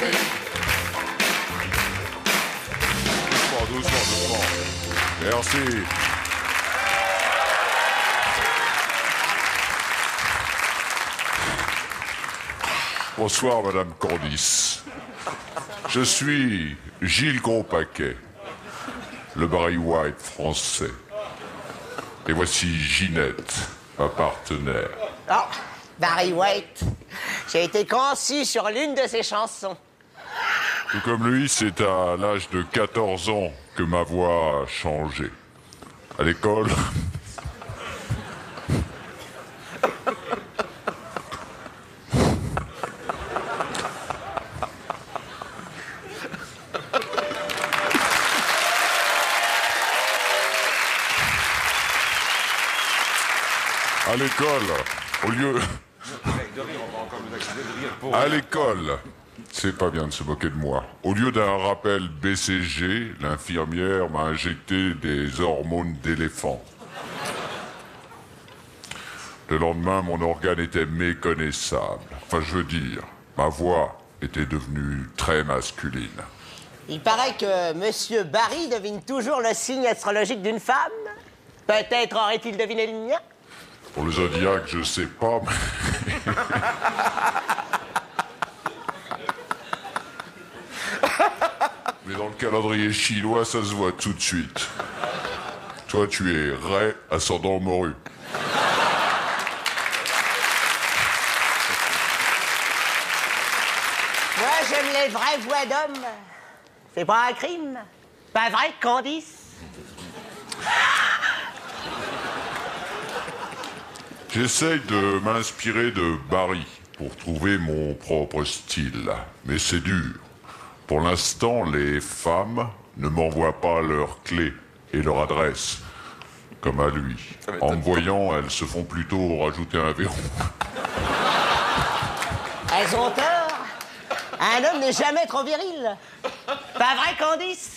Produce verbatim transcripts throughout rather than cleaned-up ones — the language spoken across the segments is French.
Doucement, doucement, doucement. Merci. Bonsoir, Madame Candice. Je suis Gilles Grospaquet, le Barry White français. Et voici Ginette, ma partenaire. Oh, Barry White. J'ai été conçu sur l'une de ses chansons. Tout comme lui, c'est à l'âge de quatorze ans que ma voix a changé. À l'école... À l'école, au lieu... À l'école, c'est pas bien de se moquer de moi. Au lieu d'un rappel B C G, l'infirmière m'a injecté des hormones d'éléphant. Le lendemain, mon organe était méconnaissable. Enfin, je veux dire, ma voix était devenue très masculine. Il paraît que Monsieur Barry devine toujours le signe astrologique d'une femme. Peut-être aurait-il deviné le mien. Pour le zodiaque, je sais pas, mais... mais dans le calendrier chinois, ça se voit tout de suite. Toi, tu es Ré, ascendant morue. Moi, j'aime les vraies voix d'hommes. C'est pas un crime. Pas vrai, Candice? J'essaye de m'inspirer de Barry pour trouver mon propre style, mais c'est dur. Pour l'instant, les femmes ne m'envoient pas leurs clés et leur adresse, comme à lui. En me voyant, elles se font plutôt rajouter un verrou. Elles ont tort. Un homme n'est jamais trop viril. Pas vrai, Candice?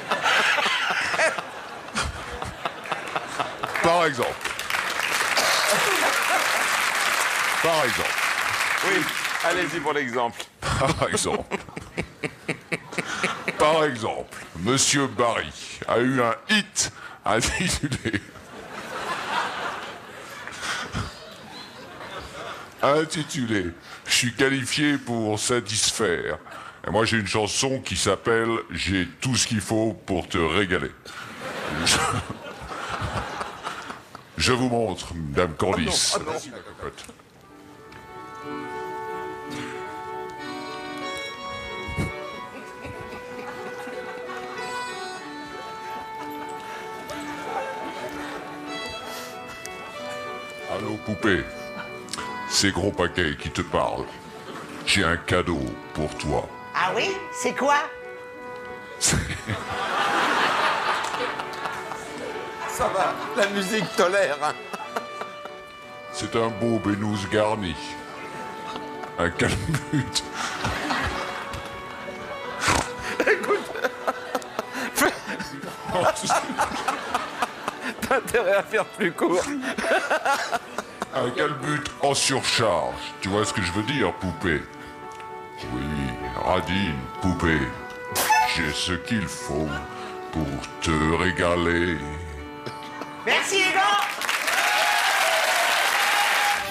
Par exemple. Par exemple. Oui, allez-y pour l'exemple. Par exemple. Par exemple, Monsieur Barry a eu un hit intitulé... intitulé « Je suis qualifié pour satisfaire ». Et moi, j'ai une chanson qui s'appelle « J'ai tout ce qu'il faut pour te régaler ». Je... Je vous montre, Dame Candice. Oh non, oh non. Allô, poupée. C'est Grospaquet qui te parle. J'ai un cadeau pour toi. Ah oui? C'est quoi? Ça va, la musique tolère. Hein. C'est un beau bénouze garni. Un calmute. Écoute, t'as intérêt à faire plus court. Un calbut en surcharge. Tu vois ce que je veux dire, poupée? Oui, Radine, poupée. J'ai ce qu'il faut pour te régaler. Merci, Hugo!